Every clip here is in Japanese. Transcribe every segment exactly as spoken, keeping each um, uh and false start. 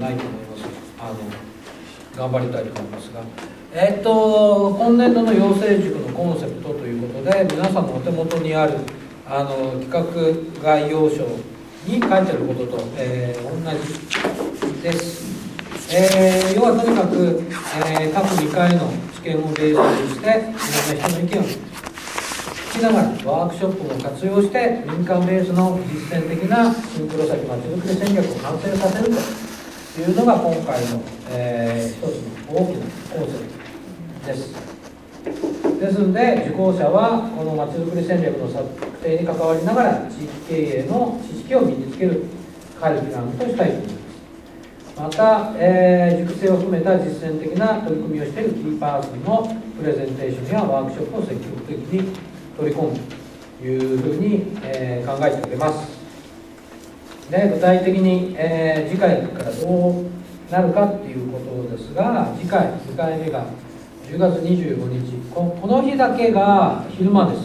ないと思います。あの頑張りたいと思いますが、えっと今年度の養成塾のコンセプトということで、皆さんのお手元にあるあの企画概要書に書いてあることと、えー、同じです。えー、要はとにかく、えー、各にかいの知見をベースにして、いろんな人の意見を聞きながら、ワークショップも活用して、民間ベースの実践的な新黒崎まちづくり戦略を完成させるというのが今回の、えー、一つの大きなコンセプトです。ですので、受講者はこのまちづくり戦略の策定に関わりながら、地域経営の知識を身につけるカリキュラムとしたいと思います。また、えー、熟成を含めた実践的な取り組みをしているキーパーソンのプレゼンテーションやワークショップを積極的に取り込むというふうに、えー、考えております。で、具体的に、えー、次回からどうなるかということですが、次回にかいめがじゅうがつにじゅうごにち、こ, この日だけが昼間です。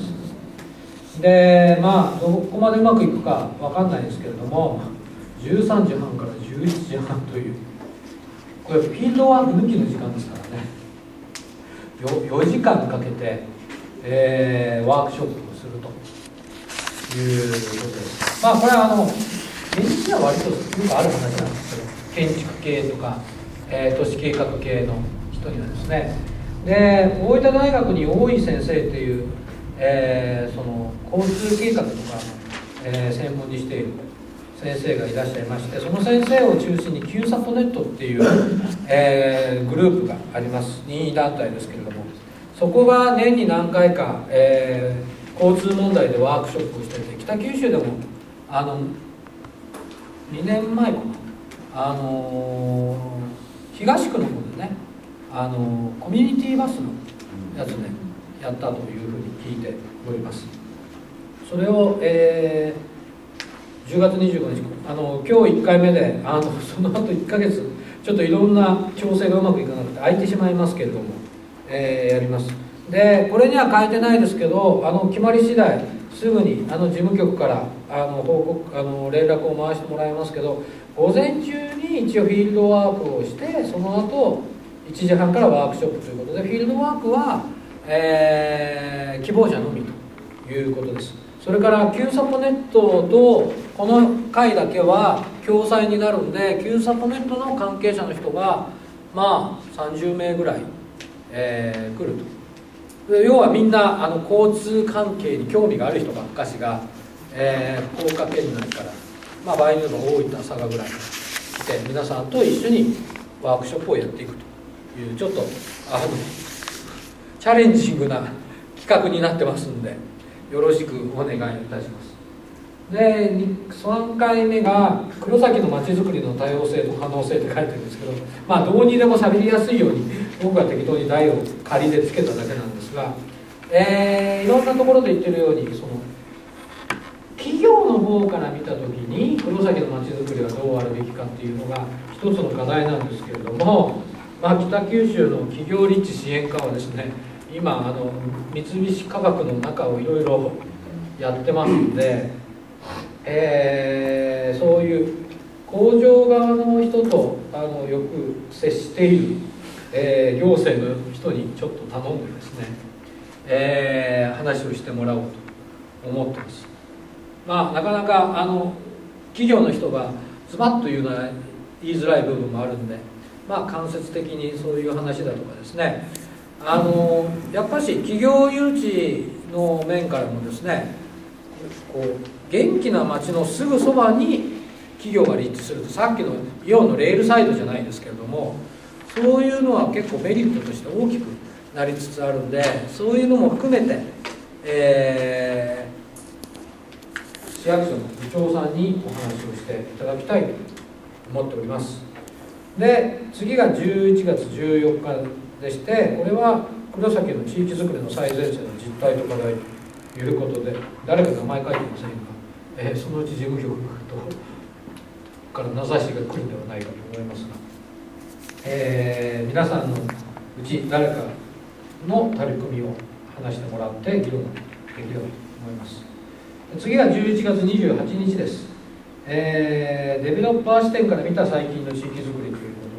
で、まあどこまでうまくいくかわかんないですけれども、じゅうさんじはんからじゅういちじはんという、これフィールドワーク抜きの時間ですからね。 よ, よじかんかけて、えー、ワークショップをするということです。まあこれはあの現実には割とよくある話なんですけど、建築系とか、えー、都市計画系の人にはですね。で、大分大学に大井先生っていう、えー、その交通計画とか、えー、専門にしている先生がいらっしゃいまして、その先生を中心に キューサポネットっていう、えー、グループがあります。任意団体ですけれども、そこが年に何回か、えー、交通問題でワークショップをしていて、北九州でもあのにねんまえかな、あのー、東区の方でね、あのー、コミュニティバスのやつねやったというふうに聞いております。それを、えー、じゅうがつにじゅうごにち、あの今日いっかいめで、あのその後いっかげつちょっといろんな調整がうまくいかなくて空いてしまいますけれども、えー、やります。で、これには書いてないですけど、あの決まり次第すぐにあの事務局からあの報告あの連絡を回してもらいますけど、午前中に一応フィールドワークをして、その後いちじはんからワークショップということで、フィールドワークは、えー、希望者のみということです。それからキューサポネットとこの会だけは共催になるんで、キューサポネットの関係者の人がまあさんじゅうめいぐらい、えー、来ると。要はみんなあの交通関係に興味がある人ばっかしが、えー、福岡県内から、まあ、場合によっては大分佐賀ぐらい来て、皆さんと一緒にワークショップをやっていくという、ちょっとあのチャレンジングな企画になってますんで、よろしくお願いいたします。で、さんかいめが黒崎のまちづくりの多様性と可能性って書いてるんですけど、まあどうにでも喋りやすいように僕が適当に題を仮でつけただけなんですが、えー、いろんなところで言ってるように、その企業の方から見た時に黒崎のまちづくりはどうあるべきかっていうのが一つの課題なんですけれども、まあ、北九州の企業立地支援課はですね、今あの三菱化学の中をいろいろやってますので、えー、そういう工場側の人とあのよく接している、えー、行政の人にちょっと頼んでですね、えー、話をしてもらおうと思ってます。まあなかなかあの企業の人がズバッと言うのは言いづらい部分もあるんで、まあ間接的にそういう話だとかですね、あのやっぱし企業誘致の面からもですね、こう元気な街のすぐそばに企業が立地すると、さっきのイオンのレールサイドじゃないですけれども、そういうのは結構メリットとして大きくなりつつあるんで、そういうのも含めて、えー、市役所の部長さんにお話をしていただきたいと思っております。で、次がじゅういちがつじゅうよっかでして、これは黒崎の地域づくりの最前線の実態と課題ということで、誰か名前書いてませんが、えー、そのうち事務局とから名指しが来るんではないかと思いますが、えー、皆さんのうち誰かの取り組みを話してもらって議論できればと思います。次がじゅういちがつにじゅうはちにちです。えー、デベロッパー視点から見た最近の地域づくり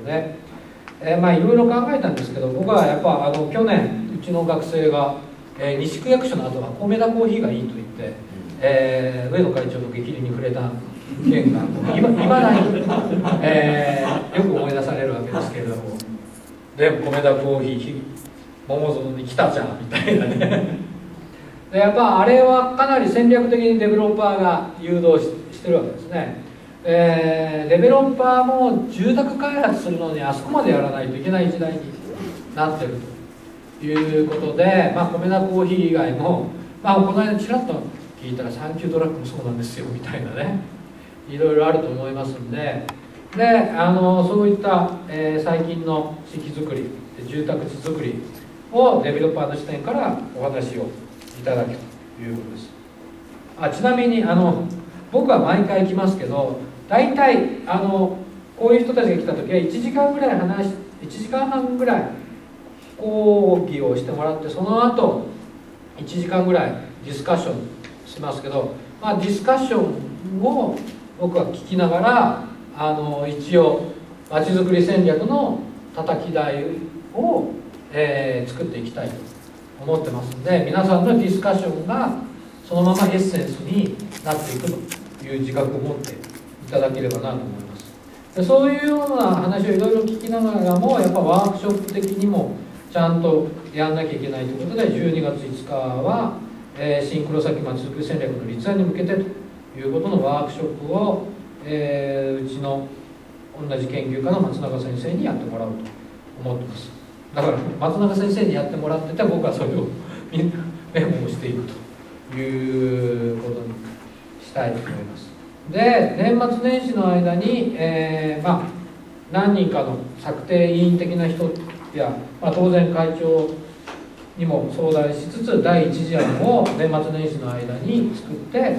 で、えー、まあいろいろ考えたんですけど、僕はやっぱあの去年うちの学生が、えー、西区役所の後は米田コーヒーがいいと言って、えー、上野会長の激励に触れた件がいまだに、えー、よく思い出されるわけですけれども、でも米田コーヒー桃園に来たじゃんみたいなねでやっぱあれはかなり戦略的にデベロッパーが誘導 し, してるわけですね、えー、デベロッパーも住宅開発するのにあそこまでやらないといけない時代になってるということで、まあ、米田コーヒー以外も、まあ、この間ちらっと聞いたらサンキュードラッグもそうなんですよみたいなね、いろいろあると思いますんで、であのそういった、えー、最近の地域づくり、住宅地づくりをデベロッパーの視点からお話をいただくということです。あちなみにあの僕は毎回来ますけど、大体あのこういう人たちが来た時はいちじかんぐらい話しいちじかんはんぐらい講義をしてもらって、その後いちじかんぐらいディスカッションしますけど、まあ、ディスカッションを僕は聞きながらあの一応まちづくり戦略の叩き台を、えー、作っていきたいと思ってますので、皆さんのディスカッションがそのままエッセンスになっていくという自覚を持っていただければなと思います。でそういうような話をいろいろ聞きながらも、やっぱワークショップ的にもちゃんとやんなきゃいけないということで、じゅうにがついつかは、えー、新黒崎まちづくり戦略の立案に向けてということのワークショップを、えー、うちの同じ研究家の松永先生にやってもらおうと思ってます。だから松永先生にやってもらってて、僕はそれをメモをしていくということにしたいと思います。で年末年始の間に、えーまあ、何人かの策定委員的な人や、まあ、当然会長にも相談しつつ、第一次案を年末年始の間に作って、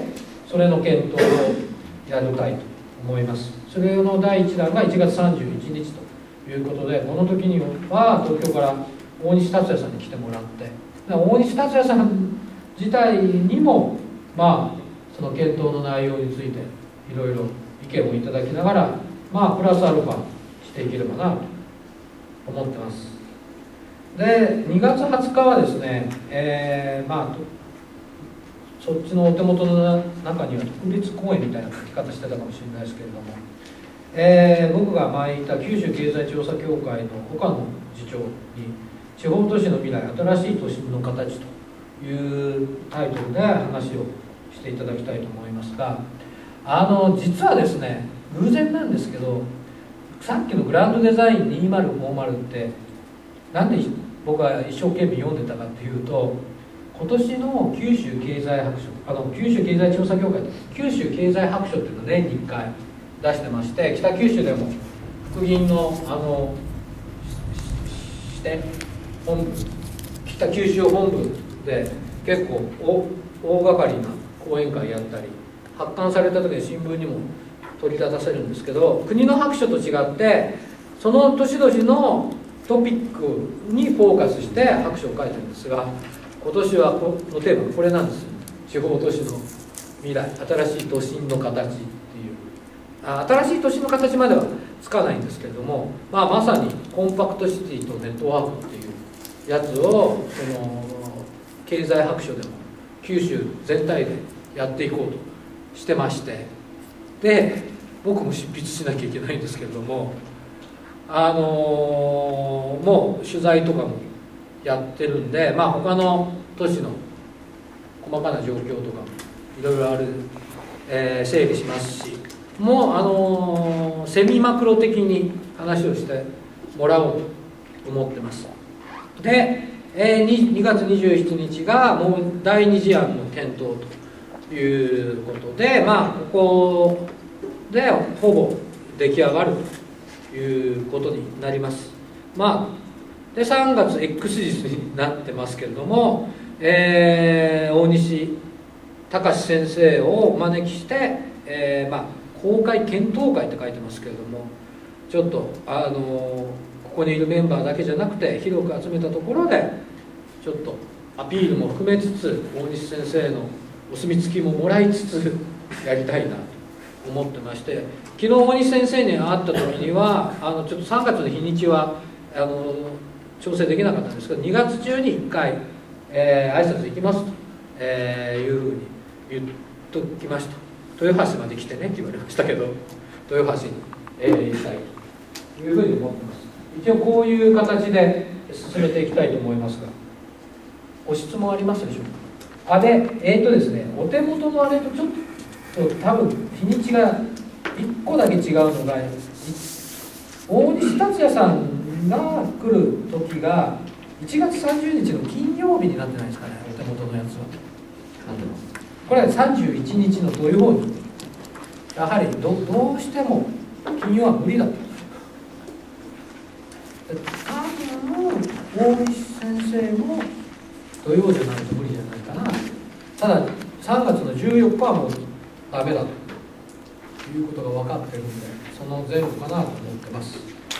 それの検討をやりたいと思います。それの第一弾がいちがつさんじゅういちにちということで、この時には東京から大西達也さんに来てもらって、大西達也さん自体にも、まあ、その検討の内容についていろいろ意見をいただきながら、まあ、プラスアルファしていければなと思ってます。でにがつはつかはですね、えー、まあそっちのお手元の中には特別講演みたいな書き方してたかもしれないですけれども、えー、僕が前いた九州経済調査協会の岡野次長に「地方都市の未来新しい都心の形」というタイトルで話をしていただきたいと思いますが、あの実はですね、偶然なんですけど、さっきのグランドデザインにせんごじゅうってなんで僕は一生懸命読んでたかっていうと、今年の九州経済白書、あの九州経済調査協会、九州経済白書っていうのを年にいっかい出してまして、北九州でも副銀のあの支店本部、北九州本部で結構大掛かりな講演会やったり、発刊された時に新聞にも取り立たせるんですけど、国の白書と違ってその年々のトピックにフォーカスして白書を書いてるんですが、今年はこのテーマがこれなんです。地方都市の未来、新しい都心の形っていう、あ新しい都心の形まではつかないんですけれども、まあ、まさにコンパクトシティとネットワークっていうやつをその経済白書でも九州全体でやっていこうとしてまして、で僕も執筆しなきゃいけないんですけれども、あのー、もう取材とかもやってるんで、まあ、他の都市の細かな状況とかいろいろある、えー、整理しますし、もう、あのー、セミマクロ的に話をしてもらおうと思ってます。で、えー、に, にがつにじゅうしちにちがもうだいに次案の検討ということで、まあここでほぼ出来上がるということになります。まあでさんがつ X 日になってますけれども、えー、大西隆先生をお招きして、えー、まあ公開検討会って書いてますけれども、ちょっとあのここにいるメンバーだけじゃなくて広く集めたところでちょっとアピールも含めつつ、大西先生のお墨付きももらいつつやりたいなと思ってまして、昨日大西先生に会った時にはあのちょっとさんがつの日にちはあの調整できなかったんですけど、にがつ中にいっかい、えー、挨拶行きますと、えー、いうふうに言っときました。豊橋まで来てねって言われましたけど、豊橋に、えー、行きたいというふうに思ってます。一応こういう形で進めていきたいと思いますが、ご質問ありますでしょうか。あで、えーとですね、お手元のあれとちょっと多分日にちがいっこだけ違うのが、大西達也さんが来る時がいちがつさんじゅうにちの金曜日になってないですかね、お手元のやつは。これはさんじゅういちにちの土曜に、やはり ど, どうしても金曜は無理だと。多分大西先生も土曜じゃないと無理じゃないかな。たださんがつのじゅうよっかはもうダメだということが分かってるんで、その前後かなと思ってます。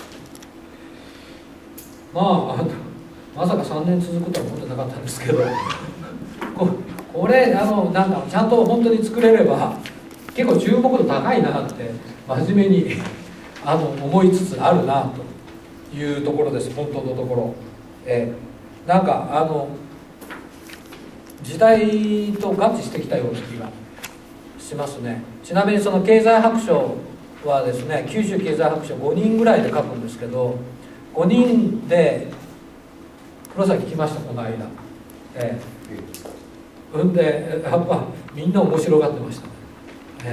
まあ、あのまさかさんねん続くとは思ってなかったんですけど、こ, これあのなんかちゃんと本当に作れれば結構注目度高いなって真面目にあの思いつつあるなというところです。本当のところ、えー、なんかあの時代と合致してきたような気がしますね。ちなみにその経済白書はですね、九州経済白書ごにんぐらいで書くんですけど、ごにんで黒崎来ましたこの間、えー、うんでやっぱみんな面白がってましたね、え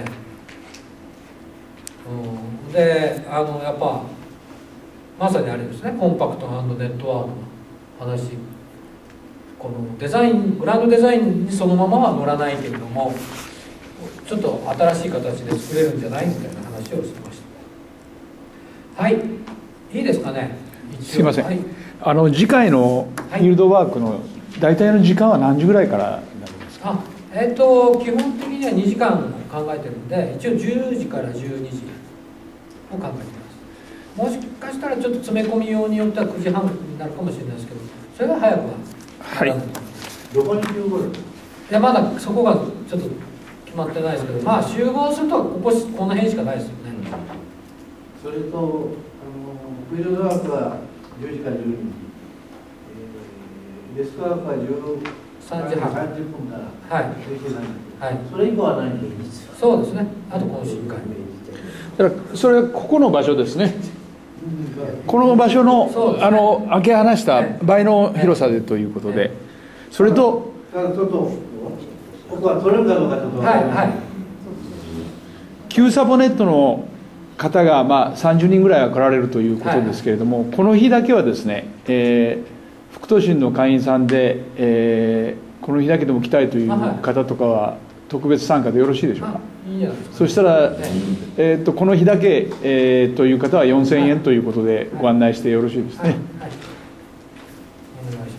ーうん、であのやっぱまさにあれですね、コンパクト&ネットワークの話、このデザイン、グランドデザインにそのままは乗らないけれども、ちょっと新しい形で作れるんじゃないみたいな話をしてました。はい、いいですかね。 すいません、 はい、 あの次回のフィールドワークの大体の時間は何時ぐらいからになるんですか。 あ、えーと、基本的にはにじかん考えてるんで、一応じゅうじからじゅうにじを考えてます。もしかしたらちょっと詰め込み用によってはくじはんになるかもしれないですけど、それは早くははい。 どこに集合る？ いや、まだそこがちょっと決まってないですけど、まあ集合するとこここの辺しかないですよね。 それとあのフィールドワークはじゅうじからじゅうにじ、えー、デスクワークはじゅうさんじはんさんじゅっぷんから、はい、はい、それ以降は何でいいんですか。 そうですね、あと懇親会。 だからそれはここの場所ですね。この場所の、ね、あの開け放した倍の広さでということで、ねね、それとちょっとここは取れるかどうかちょっと分からない。はいはい、 旧サポネットの方がまあさんじゅうにんぐらいは来られるということですけれども、はい、この日だけはですね、えー、副都心の会員さんで、えー、この日だけでも来たいという方とかは特別参加でよろしいでしょうか。 いいや、 そしたら、えー、とこの日だけ、えー、という方はよんせんえんということでご案内してよろしいですね。 はい、はいはい、お願いし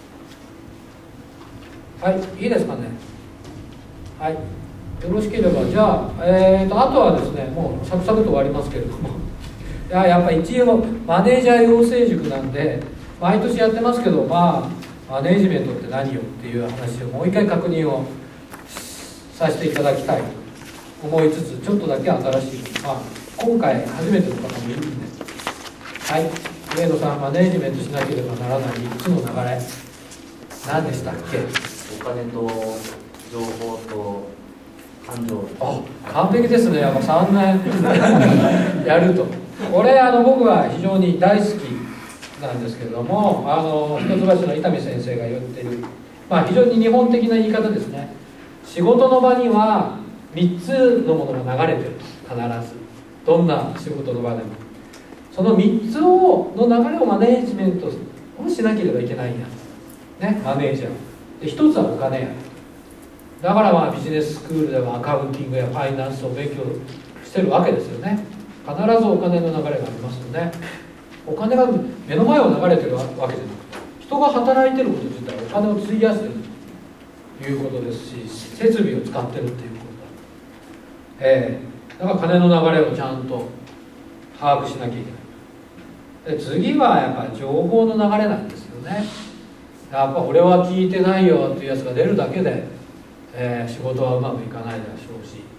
ます。はい、いいですかね。はい、よろしければ、じゃあ、えー、とあとはですね、もうサクサクと終わりますけれども、いや、やっぱ一応マネージャー養成塾なんで毎年やってますけど、まあマネージメントって何よっていう話をもう一回確認をさせていただきたいと思いつつ、ちょっとだけ新しい、まあ、今回初めての方もいるんで、はい、上野さん、マネージメントしなければならないみっつの流れ、何でしたっけ。 お金と情報と感情。 あ、完璧ですね。やっぱさんねんやると、これあの僕は非常に大好きなんですけれども、あの一橋の伊丹先生が言ってる、まあ、非常に日本的な言い方ですね。仕事の場にはみっつのものが流れてる、必ずどんな仕事の場でもそのみっつをの流れをマネージメントをしなければいけないんだ、ね、マネージャーで、ひとつはお金や、だからまあビジネススクールではアカウンティングやファイナンスを勉強してるわけですよね。必ずお金の流れがありますよね。お金が目の前を流れてるわけじゃなくて、人が働いてること自体お金を費やしてるということですし、設備を使ってるっていうことだ、えー、だから金の流れをちゃんと把握しなきゃいけない。で次はやっぱり情報の流れなんですよね。やっぱ俺は聞いてないよっていうやつが出るだけで、えー、仕事はうまくいかないでしょうし、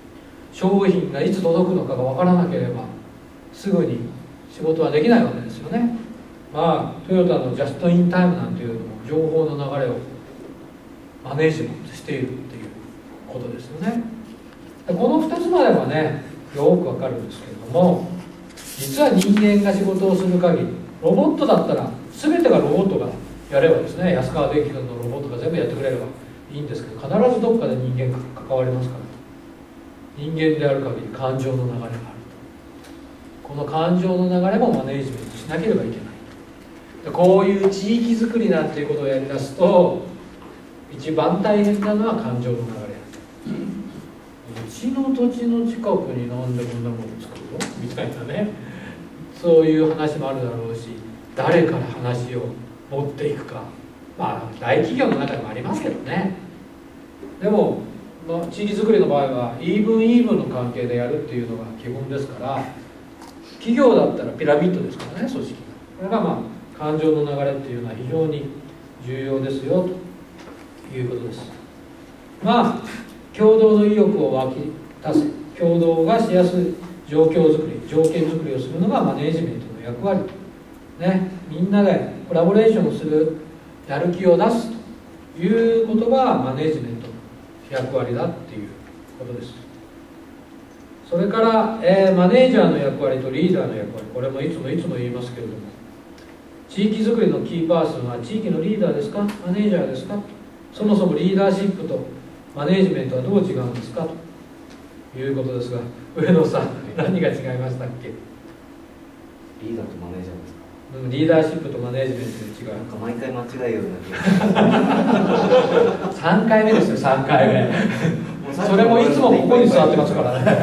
商品がいつ届くのかが分からなければすぐに仕事はできないわけですよね。まあトヨタのジャストインタイムなんていうのも情報の流れをマネージメントしているっていうことですよね。このふたつまではねよくわかるんですけれども、実は人間が仕事をする限り、ロボットだったら全てがロボットがやればですね、安川電機のロボットが全部やってくれればいいんですけど、必ずどっかで人間が関わりますから、人間である限り感情の流れがある。この感情の流れもマネージメントしなければいけない。でこういう地域づくりなんていうことをやりだすと、一番大変なのは感情の流れ。うちの土地の近くになんでこんなものを作るのみたいなね、そういう話もあるだろうし、誰から話を持っていくか、まあ大企業の中でもありますけどね。でも、まあ、地域づくりの場合はイーブンイーブンの関係でやるっていうのが基本ですから、企業だったらピラミッドですからね、組織が。これがまあ感情の流れっていうのは非常に重要ですよということです。まあ共同の意欲を湧き出せ、共同がしやすい状況づくり、条件づくりをするのがマネージメントの役割、ね、みんなでコラボレーションをするやる気を出すということがマネージメントの役割だっていうことです。それから、えー、マネージャーの役割とリーダーの役割、これもいつもいつも言いますけれども、地域づくりのキーパーソンは地域のリーダーですか、マネージャーですか、そもそもリーダーシップとマネージメントはどう違うんですかということですが、上野さん、何が違いましたっけ？ リーダーとマネージャーですか？ うん、リーダーシップとマネージメントの違い。 なんか毎回間違えようになってさんかいめですよ、さんかいめそれもいつもここに座ってますからね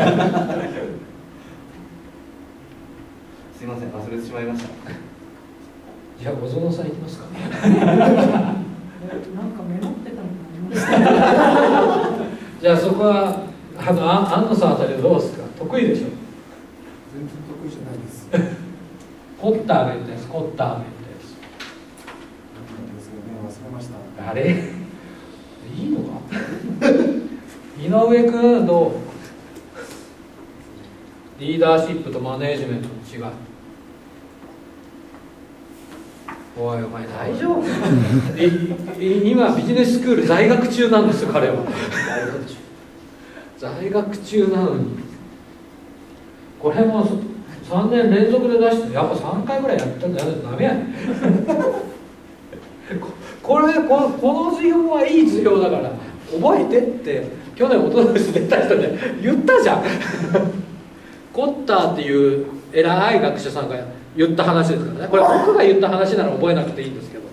すいません、忘れてしまいました。 じゃあ小園さんいきますかなんかメモってたのじゃあそこはあのあ安野さんあたりはどうですか？得意でしょ？ 全然得意じゃないです。 コッターが言ったやつ、コッターが言ったやつ。 忘れました。 あれいいのか井上君どう？リーダーシップとマネージメントの違い。おいお前大丈夫今ビジネススクール在学中なんですよ、彼は在学中なのにこれもさんねん連続で出してやっぱさんかいぐらいやったんじゃないとダメやねんこれこのこの授業はいい授業だから覚えてって去年おととし出た人で言ったじゃんコッターっていう偉い学者さんが言った話ですからね。これ僕が言った話なら覚えなくていいんですけど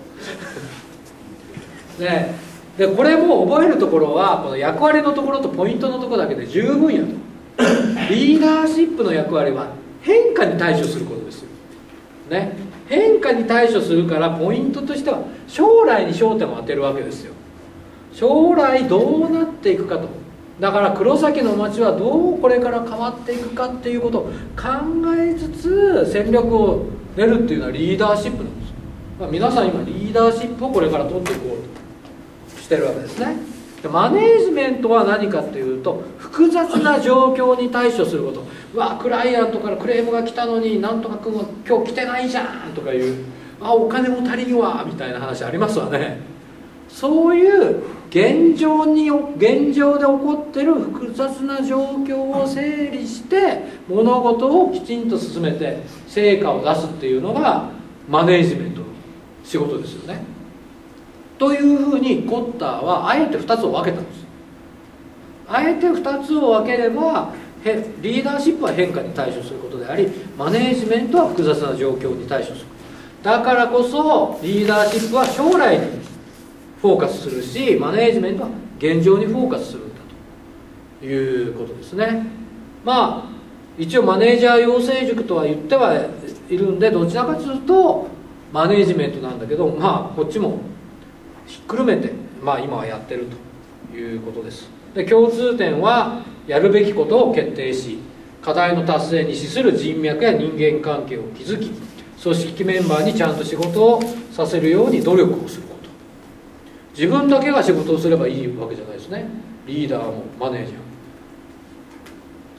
で, でこれも覚えるところはこの役割のところとポイントのところだけで十分やと。リーダーシップの役割は変化に対処することですよ、ね、変化に対処するからポイントとしては将来に焦点を当てるわけですよ。将来どうなっていくかと。だから黒崎の町はどうこれから変わっていくかっていうことを考えつつ戦略を練るっていうのはリーダーシップなんです。まあ、皆さん今リーダーシップをこれから取っていこうとしてるわけですね。でマネージメントは何かっていうと複雑な状況に対処すること。うわクライアントからクレームが来たのになんとか君は今日来てないじゃんとかいうあお金も足りんわみたいな話ありますわね。そういう現状に現状で起こってる複雑な状況を整理して物事をきちんと進めて成果を出すっていうのがマネージメントの仕事ですよね。というふうにコッターはあえてふたつを分けたんです。あえてふたつを分ければリーダーシップは変化に対処することでありマネージメントは複雑な状況に対処する。だからこそリーダーシップは将来にフォーカスするしマネージメントは現状にフォーカスするんだということですね。まあ一応マネージャー養成塾とは言ってはいるんでどちらかというとマネージメントなんだけどまあこっちもひっくるめてまあ今はやってるということです。で共通点はやるべきことを決定し課題の達成に資する人脈や人間関係を築き組織メンバーにちゃんと仕事をさせるように努力をすること。自分だけが仕事をすればいいわけじゃないですね。リーダーもマネージャーも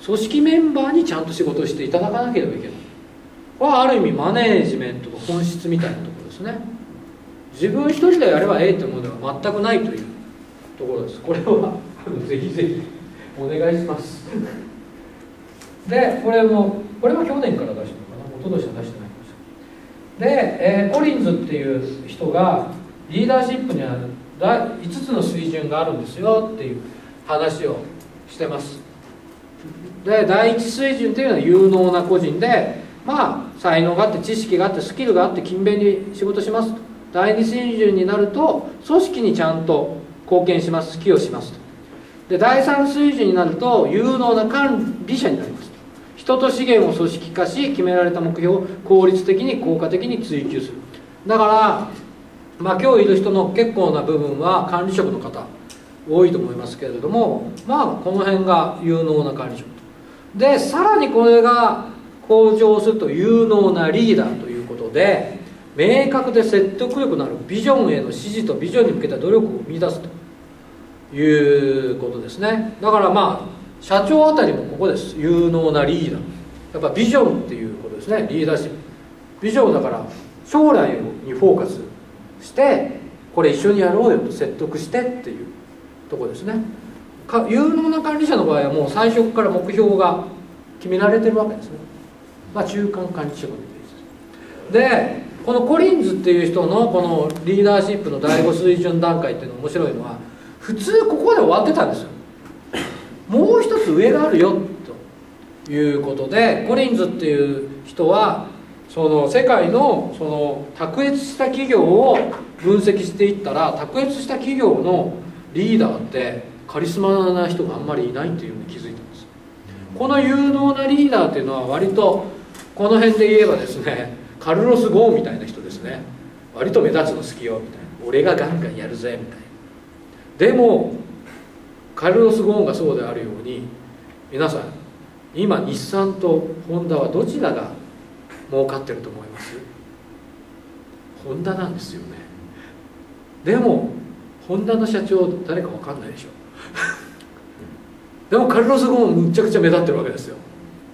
組織メンバーにちゃんと仕事をしていただかなければいけない。これはある意味マネージメントの本質みたいなところですね。自分一人でやればええというものでは全くないというところです。これはぜひぜひお願いしますでこれもこれは去年から出したのかな、一昨年は出してないかもしれない。で、えー、コリンズっていう人がリーダーシップにはだいつつの水準があるんですよっていう話をしてます。で第一水準っていうのは有能な個人で、まあ才能があって知識があってスキルがあって勤勉に仕事しますと。第二水準になると組織にちゃんと貢献します、寄与しますと。で第三水準になると有能な管理者になりますと。人と資源を組織化し決められた目標を効率的に効果的に追求する。だからまあ今日いる人の結構な部分は管理職の方多いと思いますけれども、まあこの辺が有能な管理職で、さらにこれが向上すると有能なリーダーということで、明確で説得力のあるビジョンへの支持とビジョンに向けた努力を見出すということですね。だからまあ社長あたりもここです。有能なリーダー、やっぱビジョンっていうことですね。リーダーシップビジョンだから将来にフォーカスしてこれ一緒にやろうよと説得してっていうところですね。か有能な管理者の場合はもう最初から目標が決められてるわけですね。まあ中間管理職のイメージです。でこのコリンズっていう人のこのリーダーシップのだいご水準段階っていうのが面白いのは、普通ここで終わってたんですよ。もう一つ上があるよということで、コリンズっていう人はその世界のその卓越した企業を分析していったら、卓越した企業のリーダーってカリスマな人があんまりいないっていうのに気づいたんです。この有能なリーダーっていうのは割とこの辺で言えばですね、カルロス・ゴーンみたいな人ですね。割と目立つの好きよみたいな、俺がガンガンやるぜみたいな。でもカルロス・ゴーンがそうであるように、皆さん今日産とホンダはどちらが儲かってると思います？ホンダなんですよね。でもホンダの社長誰か分かんないでしょでもカルロス・ゴーンむちゃくちゃ目立ってるわけですよ。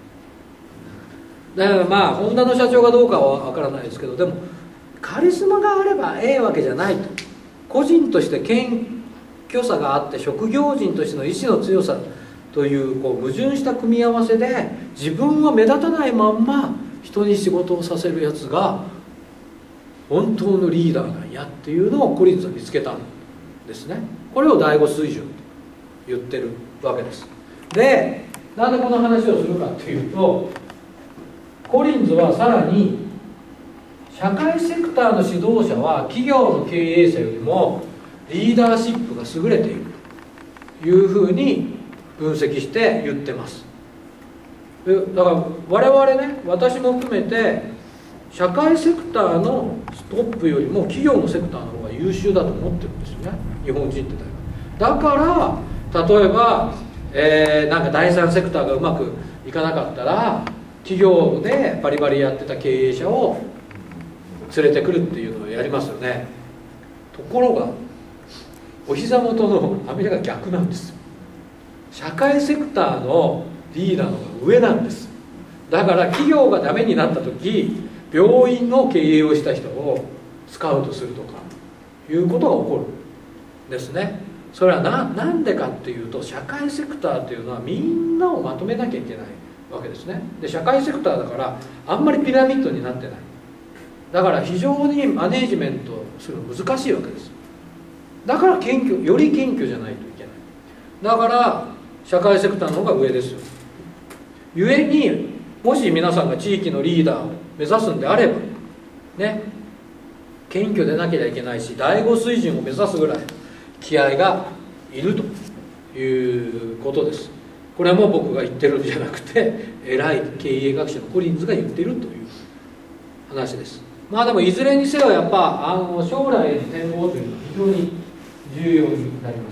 だからまあホンダの社長がどうかは分からないですけど、でもカリスマがあればええわけじゃないと。個人として謙虚さがあって職業人としての意志の強さというこう矛盾した組み合わせで、自分は目立たないまんま人に仕事をさせるやつが本当のリーダーなんやっていうのをコリンズは見つけたんですね。これをだいご水準と言ってるわけです。でなんでこの話をするかというと、コリンズはさらに社会セクターの指導者は企業の経営者よりもリーダーシップが優れているというふうに分析して言ってます。だから我々ね、私も含めて社会セクターのトップよりも企業のセクターの方が優秀だと思ってるんですよね、日本人ってだから例えば、えー、なんか第三セクターがうまくいかなかったら企業でバリバリやってた経営者を連れてくるっていうのをやりますよね。ところがお膝元のアメリカが逆なんですよ。社会セクターのリーダーの方が上なんです。だから企業がダメになった時、病院の経営をした人をスカウトするとかいうことが起こるんですね。それは な, なんでかっていうと、社会セクターっていうのはみんなをまとめなきゃいけないわけですね。で社会セクターだからあんまりピラミッドになってない。だから非常にマネージメントするの難しいわけです。だから謙虚、より謙虚じゃないといけない。だから社会セクターの方が上ですよ。ゆえにもし皆さんが地域のリーダーを目指すんであればね、謙虚でなければいけないし、だいご水準を目指すぐらい気合がいるということです。これはもう僕が言ってるんじゃなくて、偉い経営学者のコリンズが言ってるという話です。まあでもいずれにせよやっぱあの将来への展望というのは非常に重要になります。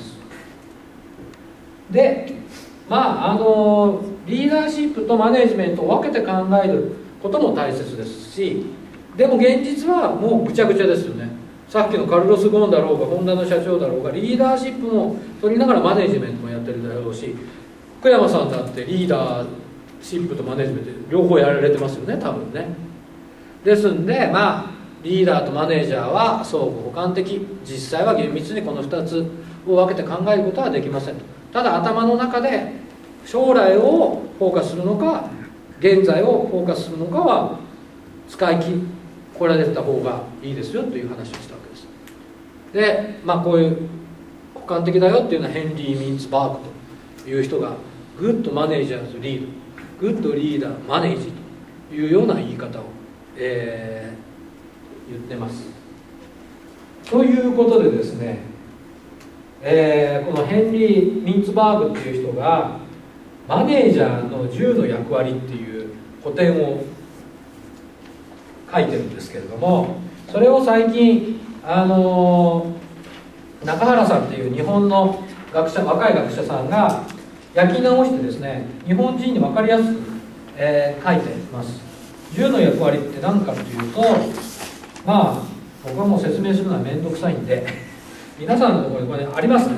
でまああのリーダーシップとマネジメントを分けて考えることも大切ですし、でも現実はもうぐちゃぐちゃですよね。さっきのカルロス・ゴーンだろうがホンダの社長だろうがリーダーシップも取りながらマネジメントもやってるだろうし、 福山さんだってリーダーシップとマネジメント両方やられてますよね、多分ね。ですんで、まあリーダーとマネージャーは相互補完的、実際は厳密にこのふたつを分けて考えることはできませんと。ただ頭の中で将来をフォーカスするのか現在をフォーカスするのかは使い切こられた方がいいですよという話をしたわけです。で、まあこういう補完的だよっていうのはヘンリー・ミンツバーグという人がグッドマネージャーズリード、グッドリーダーマネージというような言い方を、えー、言ってます。ということでですね、えー、このヘンリー・ミンツバーグっていう人がマネージャーのじゅうの役割っていう古典を書いてるんですけれども、それを最近あのー、中原さんっていう日本の学者若い学者さんが焼き直してですね、日本人に分かりやすく、えー、書いてます。じゅうの役割って何かというと、まあ僕はもう説明するのは面倒くさいんで皆さんのところにこれありますね。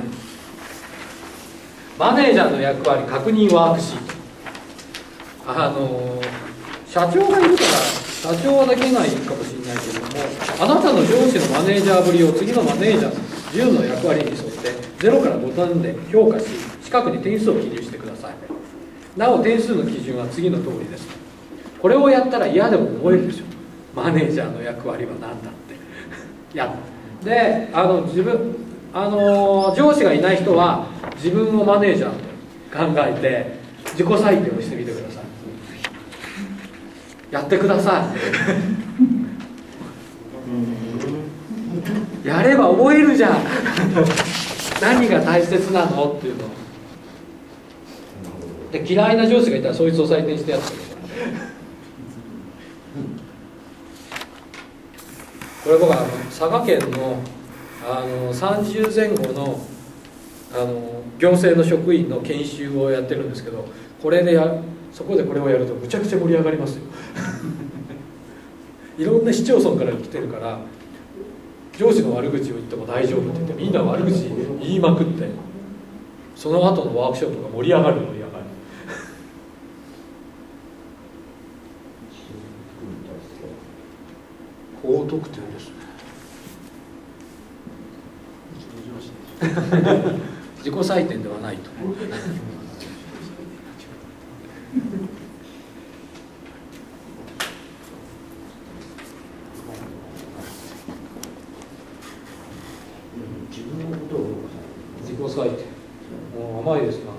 マネージャーの役割確認ワークシート。あの社長がいるから社長だけがいいかもしれないけれども、あなたの上司のマネージャーぶりを次のマネージャーのじゅうの役割に沿ってゼロからごてんで評価し、近くに点数を記入してください。なお点数の基準は次の通りです。これをやったら嫌でも覚えるでしょ。マネージャーの役割は何だってやで、あの自分あの上司がいない人は自分をマネージャーと考えて自己採点をしてみてください。やってくださいやれば覚えるじゃん何が大切なのっていうので、嫌いな上司がいたらそいつを採点してやってください。これ僕はあの佐賀県のあのさんじゅうぜん後のあの行政の職員の研修をやってるんですけど、これでやそこでこれをやるとむちゃくちゃ盛り上がりますよいろんな市町村から来てるから、上司の悪口を言っても大丈夫って言ってみんな悪口言いまくって、その後のワークショップが盛り上がる盛り上がる高得点ですね自己採点ではないと自分のことを自己採点、もう甘いですな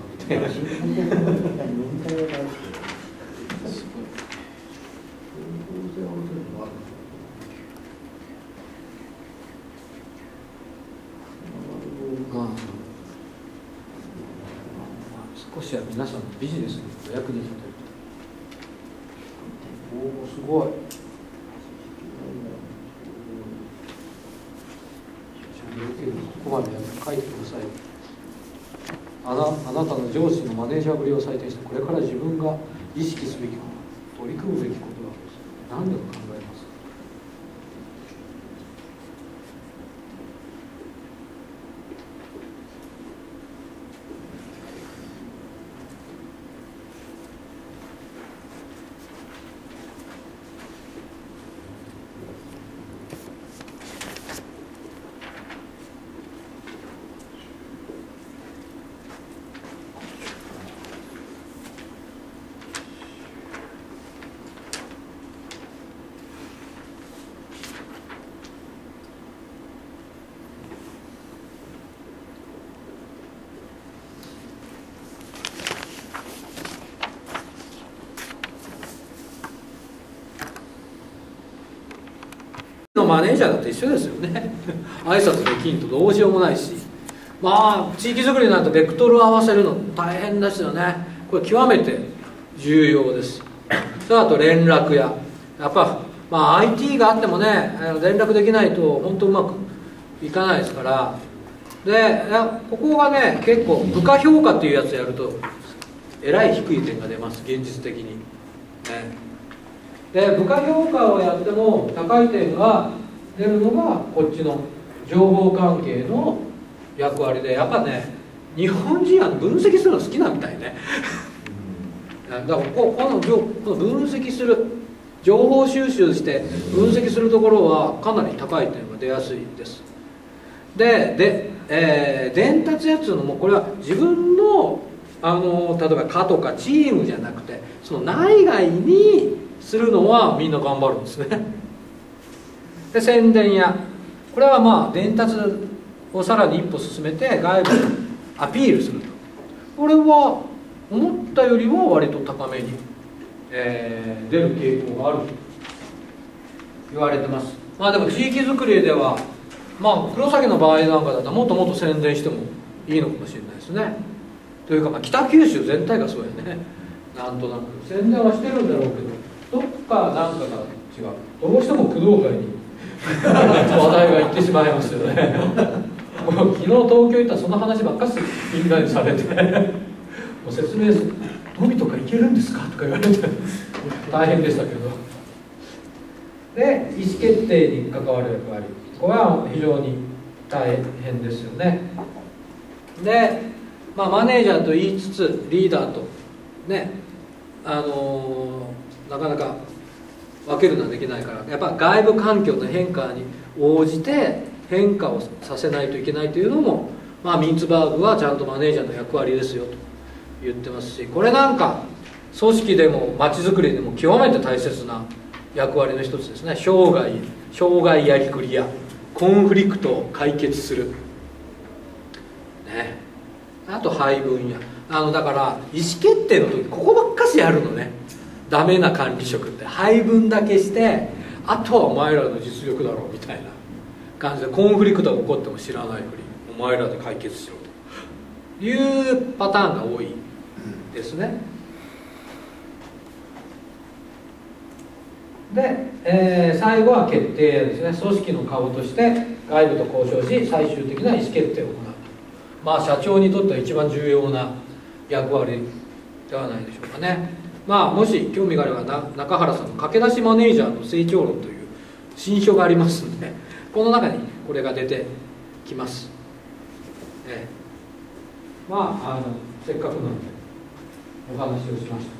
少しは皆さんのビジネスにお役に立てると。おお、すごい。ここまで書いてください。あな、あなたの上司のマネージャーぶりを採点して、これから自分が意識すべきこと、取り組むべきことは何でも考えます。マネージャーだと一緒ですよね挨拶できんとどうしようもないし、まあ地域づくりになるとベクトルを合わせるの大変ですよね。これ極めて重要です。それあと連絡ややっぱ、まあ、アイティー があってもね連絡できないと本当うまくいかないですから、でここがね結構部下評価っていうやつやるとえらい低い点が出ます、現実的に、ね。で部下評価をやっても高い点が出るのがこっちの情報関係の役割で、やっぱね日本人は分析するの好きなみたいねだからここのこの分析する情報収集して分析するところはかなり高い点が出やすいです。でで、えー、伝達やつのもこれは自分のあの例えば課とかチームじゃなくてその内外にするのはみんな頑張るんですね。で宣伝やこれはまあ伝達をさらに一歩進めて外部にアピールするとこれは思ったよりは割と高めに、えー、出る傾向があると言われてます。まあでも地域づくりではまあ黒崎の場合なんかだともっともっと宣伝してもいいのかもしれないですね。というかまあ北九州全体がそうやね。なんとなく宣伝はしてるんだろうけどどっかなんかが違う。どうしても工藤会に話題がいってしまいますよね。もう昨日東京行ったらその話ばっかりみんなにされてもう説明する「海とか行けるんですか?」とか言われて大変でしたけど。で意思決定に関わる役割これは非常に大変ですよね。で、まあ、マネージャーと言いつつリーダーとねあのー、なかなか分けるのはできないからやっぱ外部環境の変化に応じて変化をさせないといけないというのも、まあ、ミンツバーグはちゃんとマネージャーの役割ですよと言ってますしこれなんか組織でも街づくりでも極めて大切な役割の一つですね。生涯障害やりくりやコンフリクトを解決する、ね、あと配分やあのだから意思決定の時ここばっかしやるのね。ダメな管理職って配分だけしてあとはお前らの実力だろうみたいな感じでコンフリクトが起こっても知らないふりお前らで解決しろというパターンが多いですね。で、えー、最後は決定ですね。組織の顔として外部と交渉し最終的な意思決定を行うと。まあ社長にとっては一番重要な役割ではないでしょうかね。まあもし興味があればな中原さんの駆け出しマネージャーの成長論という新書がありますのでこの中にこれが出てきます、えー、まああのせっかくなのでお話をしました。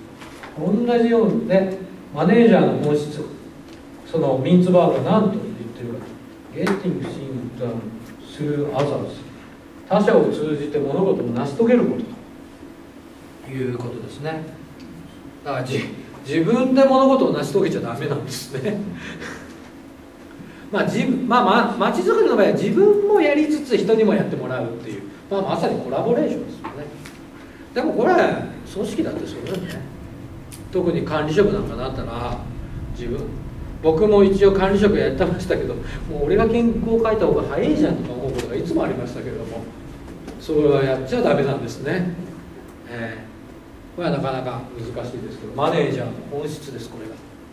同じようにねマネージャーの本質そのミンツバーグが何と言ってるか Getting things done through others 他者を通じて物事を成し遂げることということですね。だから自自分で物事を成し遂げちゃダメなんですねまあ自分まあままちづくりの場合は自分もやりつつ人にもやってもらうっていう、まあ、まさにコラボレーションですよね。でもこれ組織だってそうだよね。特に管理職なんかなったら自分僕も一応管理職やってましたけどもう俺が原稿書いた方が早いじゃんとか思うことがいつもありましたけれどもそれはやっちゃダメなんですね、えー、これはなかなか難しいですけどマネージャーの本質ですこれ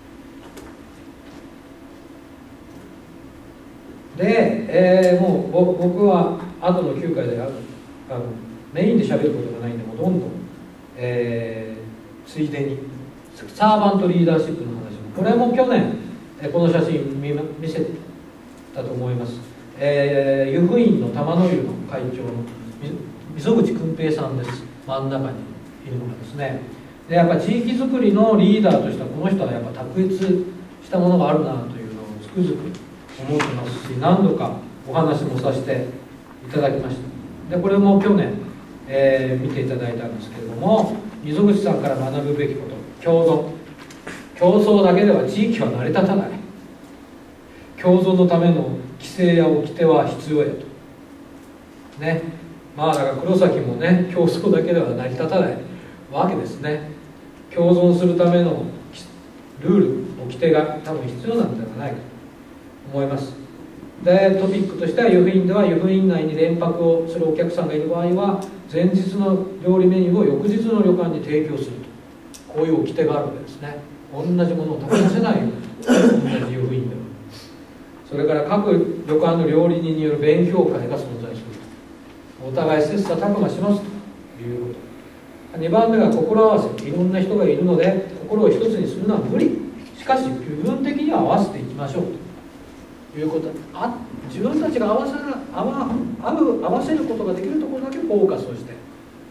が。で、えー、もう僕は後のきゅうかいであのメインで喋ることがないんでもうどんどん、えー、ついでにサーバントリーダーシップの話もこれも去年この写真 見, 見せたと思います、えー、湯布院の玉の湯の会長の溝口訓平さんです。真ん中にいるのがですね。でやっぱ地域づくりのリーダーとしてはこの人はやっぱ卓越したものがあるなというのをつくづく思ってますし何度かお話もさせていただきました。でこれも去年、えー、見ていただいたんですけれども溝口さんから学ぶべきこと共存競争だけでは地域は成り立たない共存のための規制や掟は必要やとね。まあだから黒崎もね競争だけでは成り立たないわけですね。共存するためのルール掟が多分必要なんではないかと思います。でトピックとしては湯布院では湯布院内に連泊をするお客さんがいる場合は前日の料理メニューを翌日の旅館に提供するとこういう掟があるわけですね。同じものを食べさせないように同じ湯布院では。それから各旅館の料理人による勉強会が存在するお互い切磋琢磨しますということ。にばんめが心合わせ。いろんな人がいるので心を一つにするのは無理。しかし部分的には合わせていきましょうということ。あ自分たちが合わせる合わ合う合わせることができるところだけフォーカスをして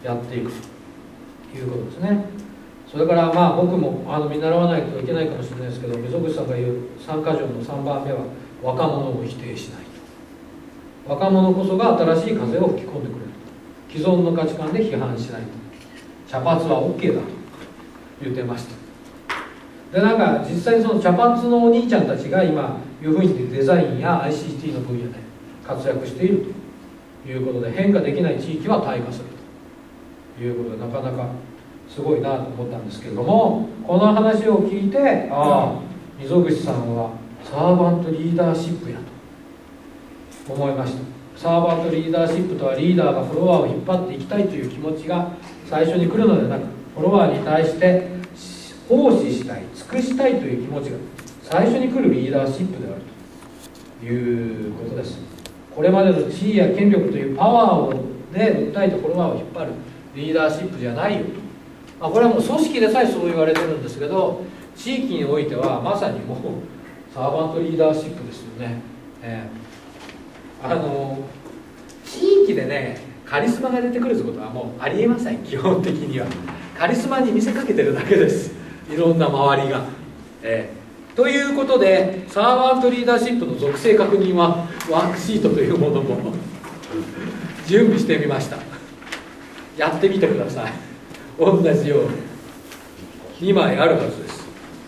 やっていくということですね。それからまあ僕もあの見習わないといけないかもしれないですけど、溝口さんが言うさんか条のさんばんめは若者を否定しないと。若者こそが新しい風を吹き込んでくれる。既存の価値観で批判しないと。茶髪は OK だと言ってました。でなんか実際にその茶髪のお兄ちゃんたちが今いうふうにデザインや アイシーティー の分野で活躍しているということで、変化できない地域は退化するということで、なかなかすごいなと思ったんですけれども、この話を聞いて、ああ溝口さんはサーバントリーダーシップやと思いました。サーバントリーダーシップとは、リーダーがフォロワーを引っ張っていきたいという気持ちが最初に来るのではなく、フォロワーに対して奉仕したい、尽くしたいという気持ちが最初に来るリーダーシップであるということです。これまでの地位や権力というパワーをで訴えてフォロワーを引っ張るリーダーシップじゃないよと、まあ、これはもう組織でさえそう言われてるんですけど、地域においてはまさにもうサーバントリーダーシップですよね。えー、あの地域でねカリスマが出てくるってことはもうありえません。基本的にはカリスマに見せかけてるだけです、いろんな周りが。えーということで、サーバントリーダーシップの属性確認はワークシートというものも準備してみました。やってみてください。同じようににまいあるはずです。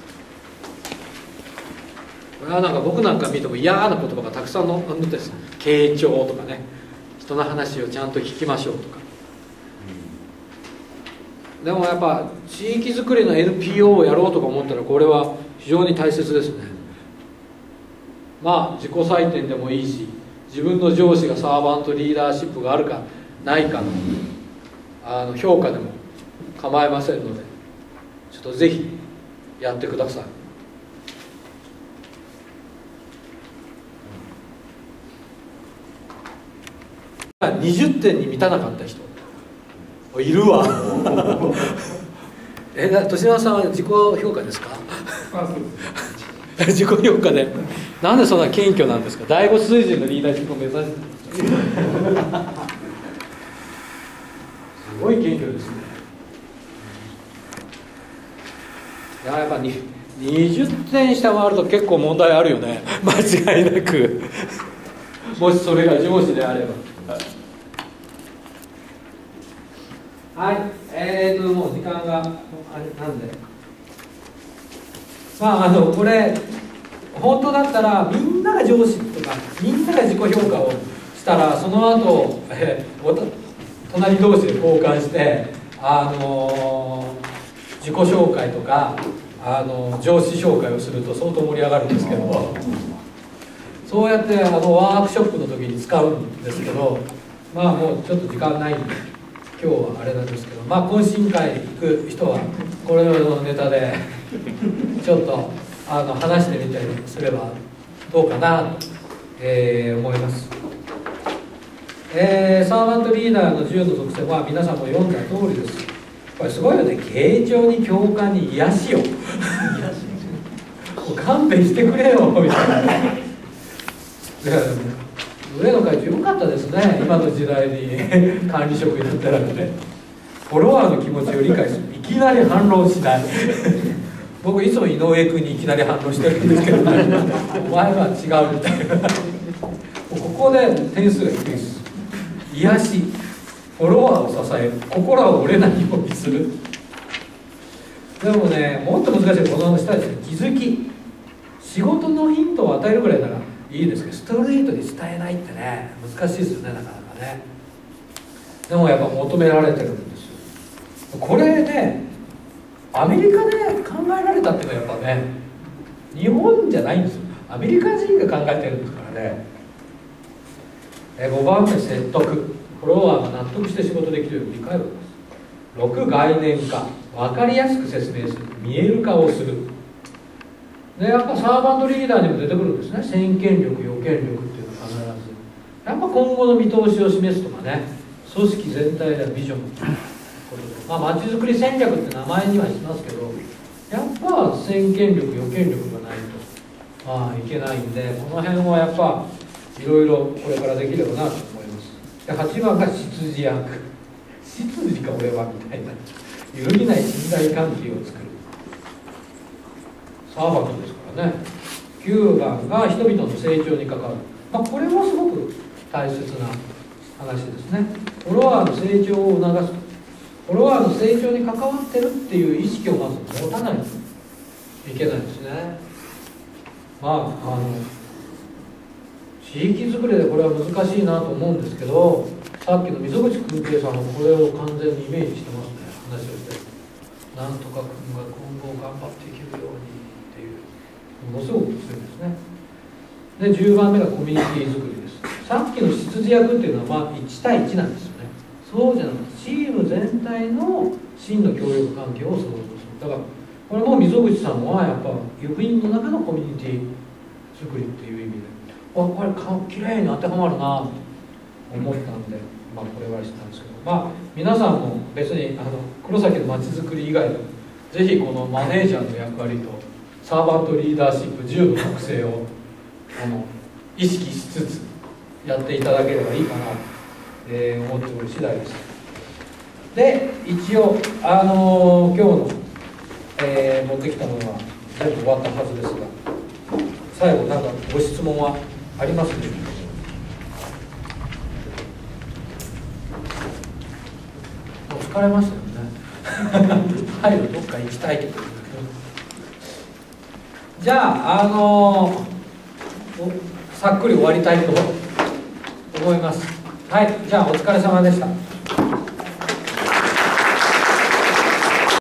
これはなんか僕なんか見ても嫌な言葉がたくさん載ってです。傾聴とかね、人の話をちゃんと聞きましょうとか。でもやっぱ地域づくりの エヌピーオー をやろうとか思ったら、これは非常に大切ですね。まあ自己採点でもいいし、自分の上司がサーバントリーダーシップがあるかないかのあの評価でも構いませんので、ちょっとぜひやってください。にじゅってんに満たなかった人いるわえな年山さんは自己評価ですか？自己評価で、なんでそんな謙虚なんですか？第五水準のリーダーシップを目指してすごい謙虚ですね。いや、やっぱりにじゅってん下回ると結構問題あるよね、間違いなくもしそれが上司であれば。はい、えーともう時間があれなんで、まああのこれ本当だったらみんなが上司とかみんなが自己評価をしたら、その後、えー、お隣同士で交換してあのー、自己紹介とかあのー、上司紹介をすると相当盛り上がるんですけど、そうやってあのワークショップの時に使うんですけど、まあもうちょっと時間ないんで。今日はあれなんですけど、まあ懇親会行く人はこれのネタでちょっとあの話してみたりすればどうかなと、えー、思います。えー、サーバントリーダーのじゅうの属性は皆さんも読んだ通りです。これすごいよね。傾聴に共感に癒しよもう勘弁してくれよみたいな上野会長よかったですね、今の時代に管理職になってなくて、フォロワーの気持ちを理解する、いきなり反論しない僕いつも井上君にいきなり反論してるんですけど、お前は違うみたいなここで点数が低いです。癒し、フォロワーを支える、心は折れないようにする。でもね、もっと難しいこの下ですね、気づき、仕事のヒントを与えるぐらいならいいですけど、ストレートに伝えないってね、難しいですよね、なかなかね。でもやっぱ求められてるんですよ。これね、アメリカで考えられたっていうのはやっぱね、日本じゃないんですよ。アメリカ人が考えてるんですからね。えごばんめ、説得。フォロワーが納得して仕事できるように理解をです。ろく、概念化。分かりやすく説明する。見える化をする。でやっぱサーバントリーダーにも出てくるんですね。先見力、予見力っていうのは必ずやっぱ今後の見通しを示すとかね、組織全体でビジョンということで、まあまちづくり戦略って名前にはしますけど、やっぱ先見力、予見力がないとまあいけないんで、この辺はやっぱいろいろこれからできればなと思います。ではちばんが執事役。 執事か俺はみたいな揺るぎない信頼関係を作る裁きですからね。きゅうばんが人々の成長に関わる、まあ、これもすごく大切な話ですね。フォロワーの成長を促す、フォロワーの成長に関わってるっていう意識をまず持たないといけないですね。まああの地域づくりでこれは難しいなと思うんですけど、さっきの溝口君平さんもこれを完全にイメージしてますね。話をして、なんとか君が今後頑張っていけるようにっていう、ものすごく強いですね。でじゅうばんめがコミュニティ作りです。さっきの執事役っていうのはまあいち対いちなんですよね。そうじゃなくてチーム全体の真の協力関係を創造する。だからこれも溝口さんはやっぱ郵便の中のコミュニティ作りっていう意味で、あこれかきれいに当てはまるなと思ったんで、まあこれはしたんですけど、まあ皆さんも別にあの黒崎のまちづくり以外でもぜひこのマネージャーの役割とサーバントリーダーシップじゅうの特性をあの意識しつつやっていただければいいかなと、えー、思っておる次第です。で一応あのー、今日の、えー、持ってきたものは全部終わったはずですが、最後なんかご質問はありますでしょうか。もう疲れましたよね早くどっか行きたいけどじゃあ、あのー、さっくり終わりたいと思います。はい、じゃあお疲れ様でした。